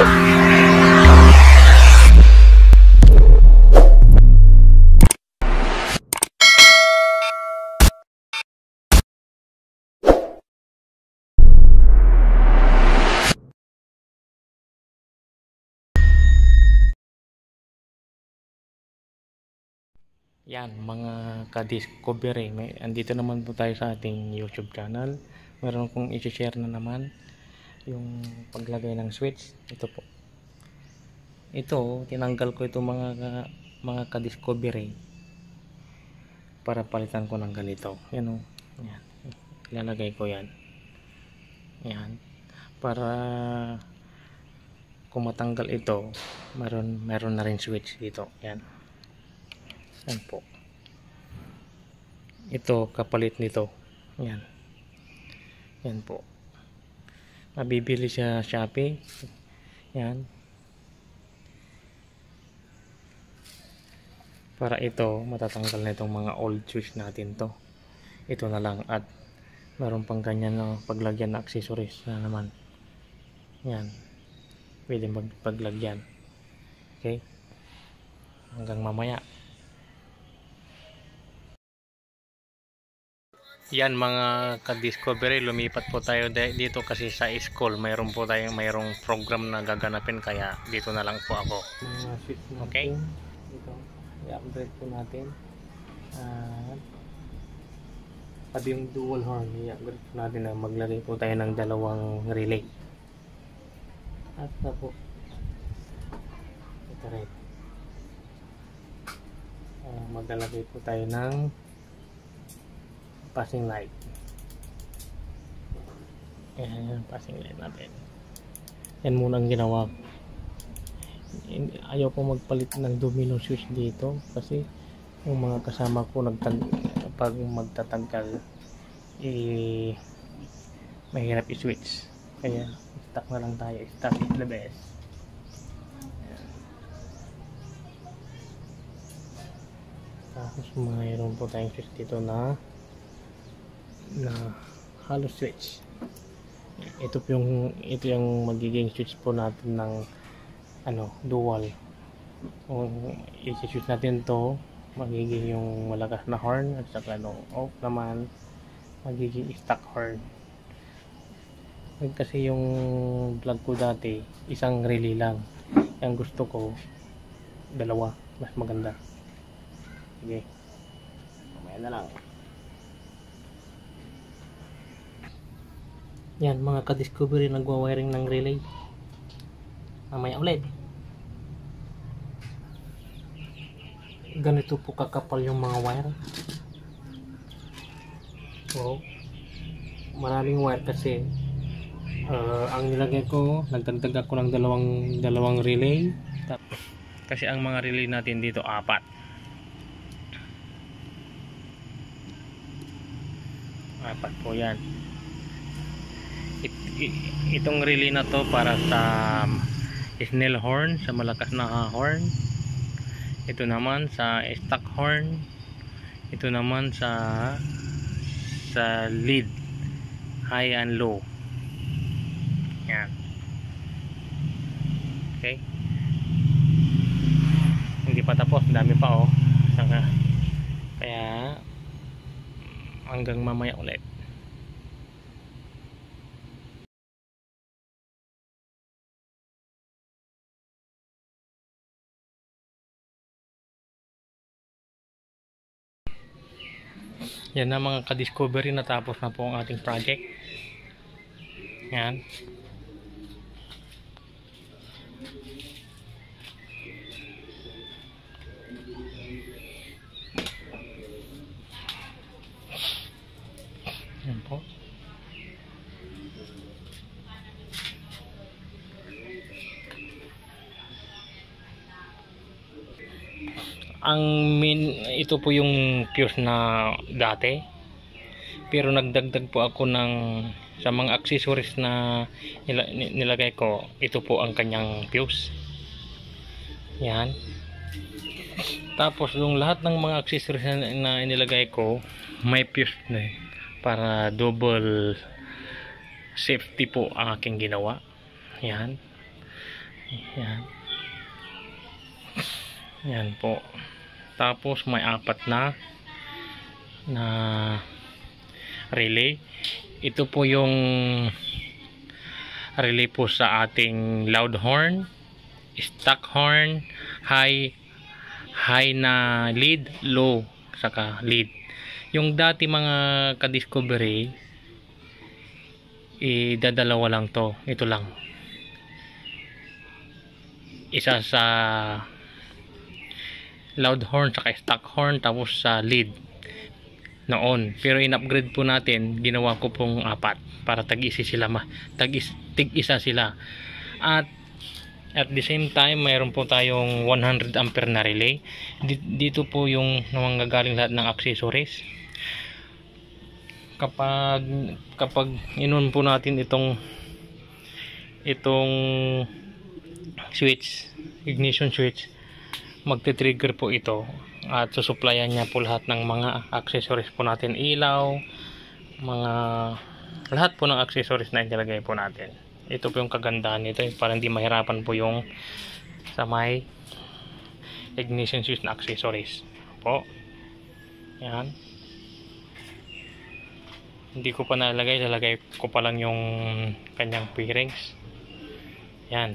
Yan mga ka-discovery, andito naman po tayo sa ating YouTube channel. Meron kong i-share na naman yung paglagay ng switch. Ito po. Ito, tinanggal ko itong mga ka-discovery para palitan ko ng ganito. Yan o. Yan. Ilalagay ko yan. Yan. Para kung matanggal ito, meron na rin switch dito. Yan. Yan po. Ito kapalit nito. Yan. Yan po. Mabibili sa Shopee. Yan. Para ito matatanggal na itong mga old switch natin to. Ito na lang at meron pang ganyan na paglagyan na accessories na naman. Yan. Pwede magpaglagyan. Okay? Hanggang mamaya. Yan mga ka-discovery, lumipat po tayo dito kasi sa school mayroong program na gaganapin, kaya dito na lang po ako. Okay? Ito, i-upgrade po natin. Pati yung dual horn, i-upgrade po natin na maglagay po tayo ng dalawang relay. At na po. Ito rin. Maglalagay po tayo ng passing light. Ayan, passing light natin. Yan muna ang ginawa ko. Ayaw ko magpalit ng domino switch dito kasi yung mga kasama ko pag magtatanggal mahirap i-switch, kaya stock na lang tayo. Stock is the best. Ayan. Tapos mayroon po tayong switch dito na hollow switch. Ito yung magiging switch po natin ng dual. Kung i-switch natin to, magiging yung malakas na horn, at saka off naman magiging stock horn. Kasi yung vlog ko dati isang relay lang, yung gusto ko dalawa, mas maganda. Sige, mamaya na lang. Yan mga ka-discovery, nagwa-wiring ng relay. Mamaya ulit. Ganito po kakapal yung mga wire. So, maraming wire kasi ang nilagay ko, nagdagdag ako ng dalawang relay. Kasi ang mga relay natin dito 4. Apat po yan. Itong relay na to para sa snell horn, sa malakas na horn. Ito naman sa stock horn. Ito naman sa lead, high and low. Yan. Okay. Hindi pa tapos, dami pa kaya hanggang mamaya ulit. Yan na mga ka-discovery, natapos na po ang ating project. Yan. Yan po. Ito po yung fuse na dati, pero nagdagdag po ako sa mga accessories na nilagay ko. Ito po ang kanyang fuse. Yan. Tapos yung lahat ng mga accessories na inilagay ko, may fuse na para double safety po ang aking ginawa. Yan. Yan. Yan po. Tapos may apat na relay. Ito po yung relay po sa ating loud horn, stock horn, high na lead, low saka lead. Yung dati mga ka-discovery, dadalawa lang to. Ito lang. Isa sa loud horn saka stock horn, tapos sa lead noon. Pero in-upgrade po natin, ginawa ko pong apat para tag-isa sila. At the same time, mayroon po tayong 100 ampere na relay. Dito po yung nanggagaling lahat ng accessories. Kapag inon po natin itong switch, ignition switch, magte-trigger po ito at susuplayan niya po lahat ng mga accessories po natin, ilaw, lahat po ng accessories na inilagay po natin. Ito po yung kagandahan nito, para hindi mahirapan po yung sa may ignition switch na accessories po. Yan. Hindi ko pa nalagay, lalagay ko pa lang yung kanyang bearings. Yan.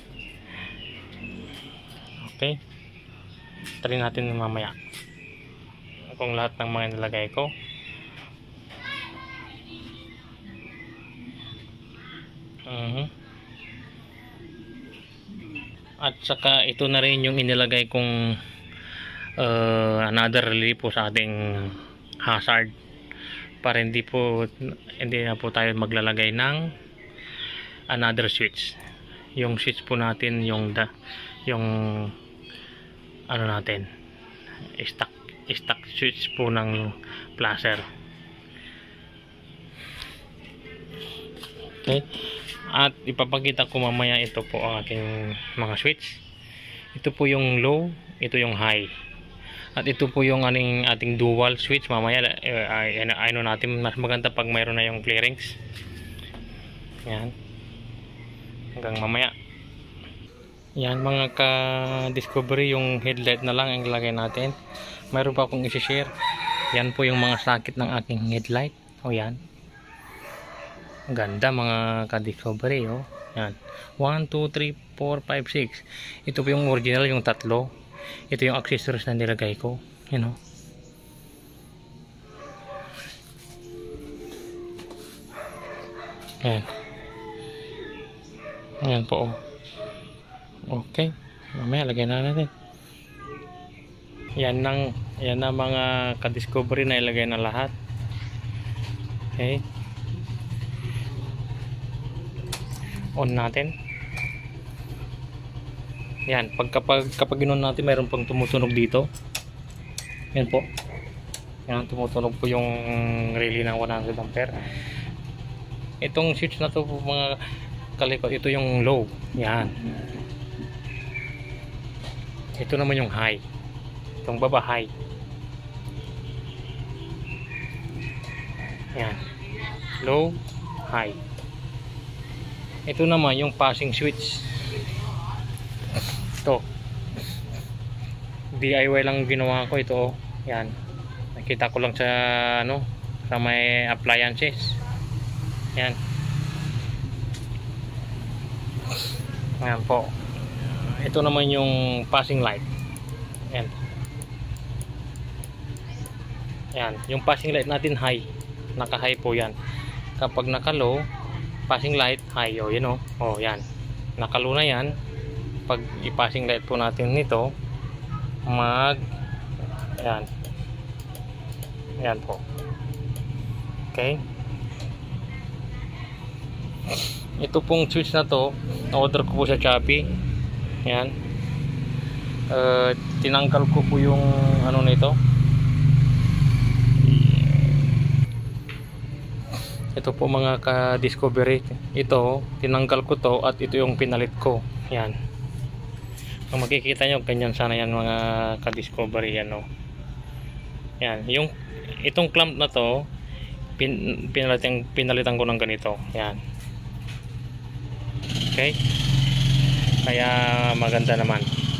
Okay. Try natin mamaya kung lahat ng mga nilagay ko. At saka ito na rin yung inilagay kong another relay po sa ating hazard, para hindi na po tayo maglalagay ng another switch. Yung switch po natin, yung ano natin, stock switch po ng placer. Okay. At ipapakita ko mamaya, ito po ang aking mga switch. Ito po yung low, ito yung high. At ito po yung ating dual switch. Mamaya ano natin, mas maganda pag mayroon na yung clearings. Yan. Hanggang mamaya. Yan mga ka-discovery, yung headlight na lang ang ilagay natin. Mayroon pa akong i-share. Yan po yung mga sakit ng aking headlight. O yan. Ganda mga ka-discovery, oh. Yan. 1, 2, 3, 4, 5, 6. Ito po yung original, yung tatlo. Ito yung accessories na nilagay ko. Yan, oh. Yan. Yan po, oh. Okay. Mamaya lagyan na natin. Yan na mga ka-discovery na ilagay na lahat. Okay. On natin. Yan, kapag inon natin, mayroon pang tumutunog dito. Yan po. Yan, tumutunog po yung relay ng 100 ampere. Itong switch na to po mga kalikot, ito yung low. Yan. Ito naman yung high. Itong baba high. Yan. Low, high. Ito naman yung passing switch. Ito. DIY lang ginawa ko ito. Yan. Nakita ko lang sa sa may appliances. Yan. Yan po. Ito naman yung passing light. Yan. Yan. Yung passing light natin high. Naka-high po yan. Kapag naka-low, passing light high, oh, yun, oh. Oh, yan. Naka-low na yan. Pag i-passing light po natin nito, yan. Yan po. Okay. Ito pong switch na to, na-order ko po sa Shopee. Yan. Tinanggal ko po yung nito. Ito po mga ka-discovery. Ito, tinanggal ko to at ito yung pinalit ko. Yan. Kung makikita nyo, ganyan sana yan mga ka-discovery. Yan, oh. Yan. Itong clamp na to, pinalitan ko ng ganito. Yan. Okay. Kaya maganda naman.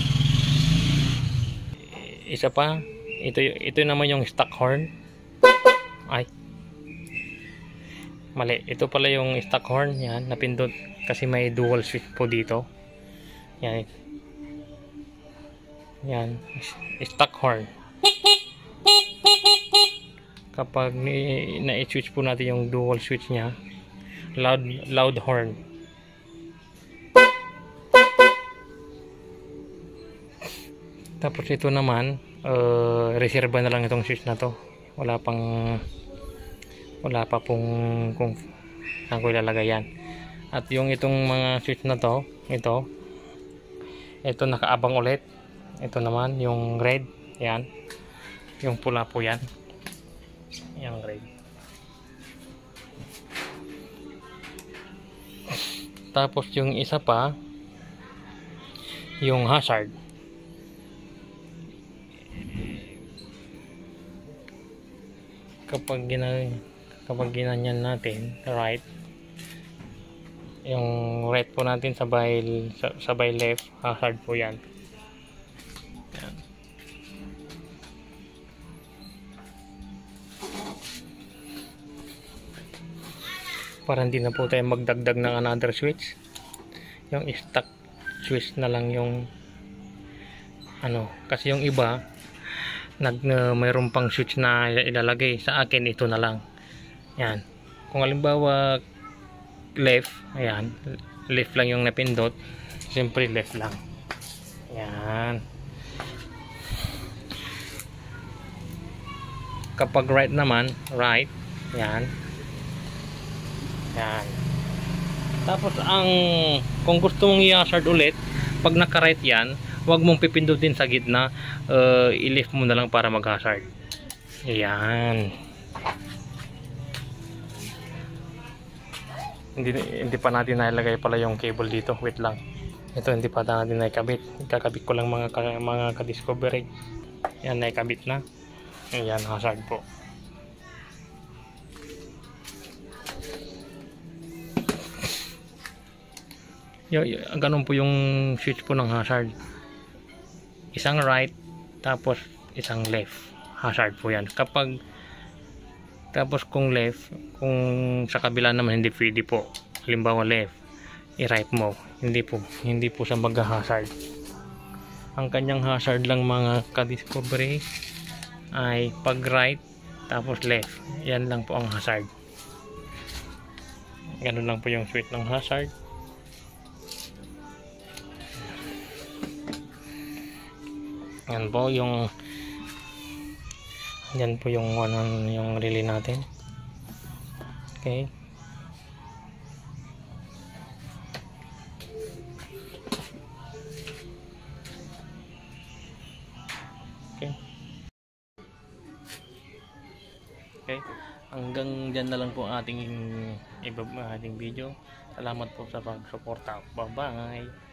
Isa pa, ito naman yung stock horn. Ay, mali. Ito pala yung stock horn. Yan, napindot kasi may dual switch po dito. Yan. Yan, stock horn. Kapag na-switch po natin yung dual switch niya, loud horn. Tapos ito naman, reserva na lang itong switch na to. Wala pa pong kung saan ko ilalagay yan. At yung itong mga switch na to, ito nakaabang ulit. Ito naman yung red, yan. Yung pula po yan. Yung red. Tapos yung isa pa, yung hazard. Kapag ginanyan natin right, yung right po natin sabay left, hazard po yan. Yan. Para hindi na po tayo magdagdag ng another switch, yung stock switch na lang yung kasi yung iba mayroon pang switch na ilalagay. Sa akin ito na lang. Yan, kung halimbawa left, ayan, left lang yung napindot, siyempre left lang. Yan. Kapag right naman, right. Yan. Yan. Tapos kung gusto mong i-hazard ulit, pag naka-right yan, huwag mong pipindutin sa gitna, i-lift mo na lang para mag-hazard. Yan. Hindi pa natin nailagay pala yung cable dito. Wait lang. Ito hindi pa natin naikabit. Ikakabit ko lang mga ka-discovery. Yan, naikabit na. Ayan, hazard po. Ganun po yung switch po ng hazard. Isang right, tapos isang left. Hazard po yan. Tapos kung left, kung sa kabila naman hindi pwede po. Halimbawa left, i-right mo. Hindi po siya mag-hazard. Ang kanyang hazard lang mga ka-discovery ay pag right, tapos left. Yan lang po ang hazard. Ganun lang po yung switch ng hazard. Yan po yung yung relay natin. Okay. Okay. Okay. Hanggang dyan na lang po ating video. Salamat po sa pagsuporta. Bye bye.